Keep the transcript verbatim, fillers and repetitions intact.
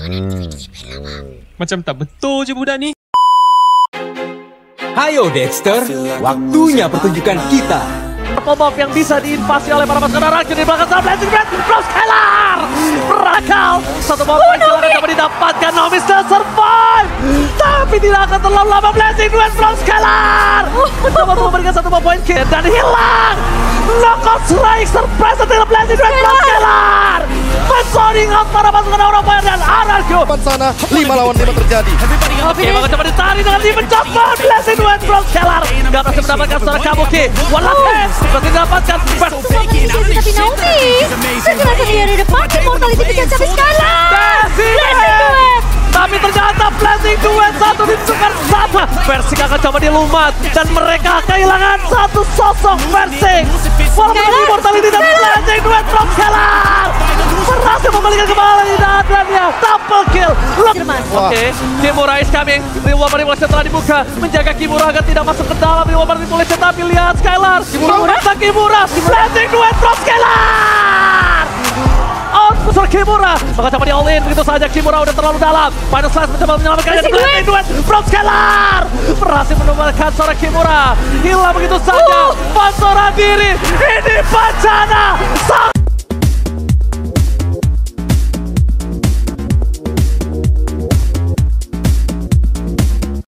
Hmm. Macam tak betul je budak ni. Hayo Dexter, waktunya pertunjukan kita. Pemop yang bisa diinvasi oleh para pasukan darah di belakang sana. Blazing Red, Bro Skylar berakal. Satu bom poin silahkan coba didapatkan. Nomis dan survive, tapi tidak akan terlalu lama. Blazing Red, Bro Skylar mencoba memberikan satu bom poin kill dan hilang. Knockout strike surprise dengan Blazing Red, Bro Skylar mensoning out para pasukan Eropa dan Ararku. Depan sana lima lawan lima terjadi. Oke, maka coba ditarik dengan di mencoba Blazing Red, Bro Skylar nggak berhasil mendapatkan seorang Kabuki. Wallace berhasil mendapatkan first. Tapi Naomi, segera dia di depan, Immortality bisa capai Skylar. Blazing Duet. Tapi ternyata Blazing Duet satu ditukar sama. Versi akan coba dilumat dan mereka kehilangan satu sosok Versi. Walaupun Immortality dan Blazing Duet from Skylar berhasil membalikan kembali dadanya. Double kill. Oke, Kimura is coming. Reward manipulasi telah dibuka, menjaga Kimura agar tidak masuk ke dalam reward manipulasi. Tapi lihat Skylar, Kimura, Kimura, Blazing Duet from Skylar. Out besar Kimura, maka coba di all in begitu saja. Kimura udah terlalu dalam. Final Slash mencoba menyelamatkannya. Blazing Duet from Skylar berhasil menemukan seorang Kimura. Hilang begitu saja. Pancoran diri, ini bencana.